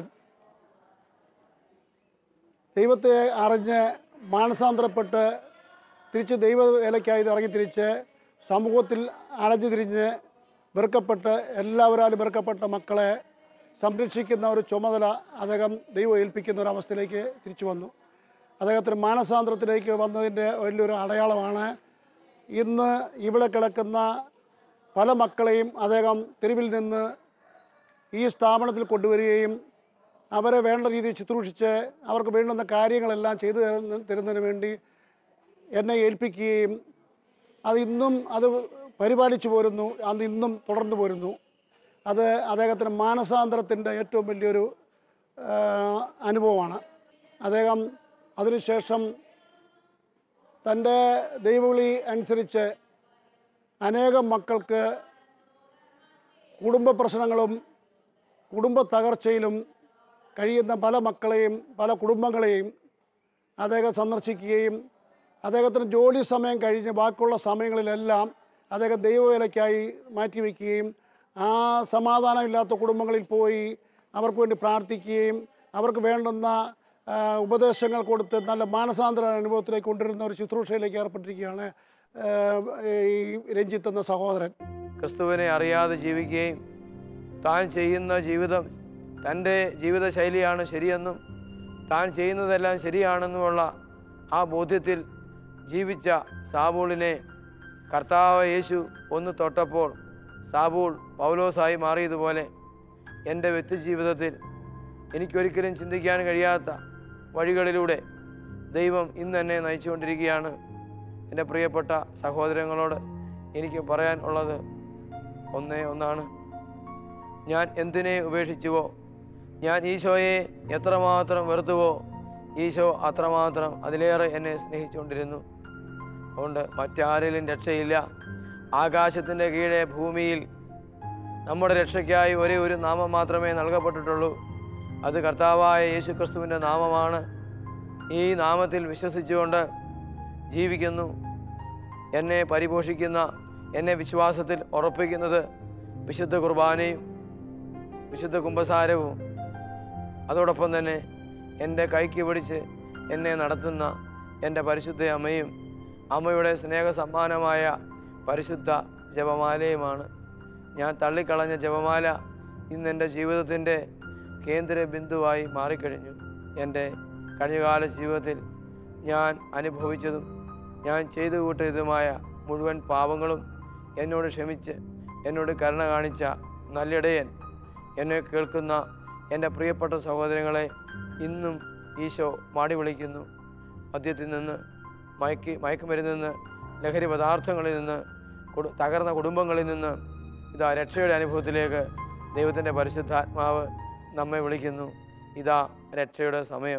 ദൈവത്തെ അറിഞ്ഞ് മാനസാന്തരപ്പെട്ട് തിരിച്ച് ദൈവവേലയ്ക്കായി ഇറങ്ങി തിരിച്ച് സമൂഹത്തിൽ അലഞ്ഞു തിരിഞ്ഞ് വെറുക്കപ്പെട്ട് എല്ലാവരാലും വെറുക്കപ്പെട്ട മക്കളെ സംരക്ഷിക്കുന്ന ഒരു ചുമതല അദ്ദേഹം ദൈവം ഏൽപ്പിക്കുന്ന ഒരു അവസ്ഥയിലേക്ക് തിരിച്ചു വന്നു. അദ്ദേഹത്തിന് മാനസാന്തരത്തിലേക്ക് വന്നതിൻ്റെ വലിയൊരു അടയാളമാണ് ഇന്ന് ഇവിടെ കിടക്കുന്ന പല മക്കളെയും അദ്ദേഹം തെരുവിൽ നിന്ന് ഈ സ്ഥാപനത്തിൽ കൊണ്ടുവരികയും അവരെ വേണ്ട രീതിയിൽ ശുശ്രൂഷിച്ച് അവർക്ക് വേണ്ടുന്ന കാര്യങ്ങളെല്ലാം ചെയ്തു തരുന്നതിന് വേണ്ടി എന്നെ ഏൽപ്പിക്കുകയും അത് ഇന്നും അത് പരിപാലിച്ചു പോരുന്നു, അത് ഇന്നും തുടർന്നു പോരുന്നു. അത് അദ്ദേഹത്തിന് മാനസാന്തരത്തിൻ്റെ ഏറ്റവും വലിയൊരു അനുഭവമാണ്. അദ്ദേഹം അതിനുശേഷം തൻ്റെ ദൈവവിളി അനുസരിച്ച് അനേകം മക്കൾക്ക് കുടുംബ പ്രശ്നങ്ങളും കുടുംബ തകർച്ചയിലും കഴിയുന്ന പല മക്കളെയും പല കുടുംബങ്ങളെയും അദ്ദേഹം സന്ദർശിക്കുകയും അദ്ദേഹത്തിന് ജോലി സമയം കഴിഞ്ഞ് ബാക്കിയുള്ള സമയങ്ങളിലെല്ലാം അദ്ദേഹം ദൈവവേലയ്ക്കായി മാറ്റിവെക്കുകയും ആ സമാധാനമില്ലാത്ത കുടുംബങ്ങളിൽ പോയി അവർക്ക് വേണ്ടി പ്രാർത്ഥിക്കുകയും അവർക്ക് വേണ്ടുന്ന ഉപദേശങ്ങൾ കൊടുത്ത് നല്ല മാനസാന്തര അനുഭവത്തിലേക്ക് കൊണ്ടുവരുന്ന ഒരു ശുശ്രൂഷയിലേക്ക് ഏർപ്പെട്ടിരിക്കുകയാണ് ഈ രഞ്ജിത്ത് എന്ന സഹോദരൻ. ക്രിസ്തുവിനെ അറിയാതെ ജീവിക്കുകയും താൻ ചെയ്യുന്ന ജീവിതം തൻ്റെ ജീവിതശൈലിയാണ് ശരിയെന്നും താൻ ചെയ്യുന്നതെല്ലാം ശരിയാണെന്നുമുള്ള ആ ബോധ്യത്തിൽ ജീവിച്ച സാബൂളിനെ കർത്താവ് യേശു ഒന്ന് തൊട്ടപ്പോൾ സാബൂൾ പൗലോസായി മാറിയതുപോലെ എൻ്റെ വ്യക്തിജീവിതത്തിൽ എനിക്കൊരിക്കലും ചിന്തിക്കാൻ കഴിയാത്ത വഴികളിലൂടെ ദൈവം ഇന്ന് എന്നെ നയിച്ചുകൊണ്ടിരിക്കുകയാണ്. എൻ്റെ പ്രിയപ്പെട്ട സഹോദരങ്ങളോട് എനിക്ക് പറയാൻ ഉള്ളത് ഒന്നേ ഒന്നാണ്. ഞാൻ എന്തിനെ ഉപേക്ഷിച്ചുവോ, ഞാൻ ഈശോയെ എത്രമാത്രം വെറുത്തുവോ, ഈശോ അത്രമാത്രം അതിലേറെ എന്നെ സ്നേഹിച്ചുകൊണ്ടിരുന്നു. അതുകൊണ്ട് മറ്റാരിലും രക്ഷയില്ല. ആകാശത്തിൻ്റെ കീഴെ ഭൂമിയിൽ നമ്മുടെ രക്ഷയ്ക്കായി ഒരേ ഒരു നാമം മാത്രമേ നൽകപ്പെട്ടിട്ടുള്ളൂ. അത് കർത്താവായ യേശു ക്രിസ്തുവിൻ്റെ നാമമാണ്. ഈ നാമത്തിൽ വിശ്വസിച്ചുകൊണ്ട് ജീവിക്കുന്നു. എന്നെ പരിപോഷിക്കുന്ന, എന്നെ വിശ്വാസത്തിൽ ഉറപ്പിക്കുന്നത് വിശുദ്ധ കുർബാനയും വിശുദ്ധ കുമ്പസാരവും അതോടൊപ്പം തന്നെ എൻ്റെ കൈക്ക് പിടിച്ച് എന്നെ നടത്തുന്ന എൻ്റെ പരിശുദ്ധ അമ്മയും അമ്മയുടെ സ്നേഹസമ്മാനമായ പരിശുദ്ധ ജപമാലയുമാണ്. ഞാൻ തള്ളിക്കളഞ്ഞ ജപമാല ഇന്ന് എൻ്റെ ജീവിതത്തിൻ്റെ കേന്ദ്ര ബിന്ദുവായി മാറിക്കഴിഞ്ഞു. എൻ്റെ കഴിഞ്ഞകാല ജീവിതത്തിൽ ഞാൻ അനുഭവിച്ചതും ഞാൻ ചെയ്തു കൂട്ടിയതുമായ മുഴുവൻ പാപങ്ങളും എന്നോട് ക്ഷമിച്ച് എന്നോട് കരുണ കാണിച്ച നല്ലിടയൻ, എന്നെ കേൾക്കുന്ന എൻ്റെ പ്രിയപ്പെട്ട സഹോദരങ്ങളെ ഇന്നും ഈശോ മാടി വിളിക്കുന്നു. മദ്യത്തിൽ നിന്ന്, മയക്കി മയക്കുമരുന്നിൽ നിന്ന്, ലഹരി പദാർത്ഥങ്ങളിൽ നിന്ന്, കുടു തകർന്ന കുടുംബങ്ങളിൽ നിന്ന് ഇതാ രക്ഷയുടെ അനുഭവത്തിലേക്ക് ദൈവത്തിൻ്റെ പരിശുദ്ധാത്മാവ് നമ്മെ വിളിക്കുന്നു. ഇതാ രക്ഷയുടെ സമയം.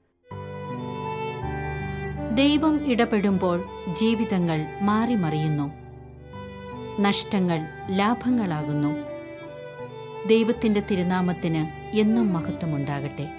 ദൈവം ഇടപെടുമ്പോൾ ജീവിതങ്ങൾ മാറിമറിയുന്നു. നഷ്ടങ്ങൾ ലാഭങ്ങളാകുന്നു. ദൈവത്തിൻ്റെ തിരുനാമത്തിന് എന്നും മഹത്വമുണ്ടാകട്ടെ.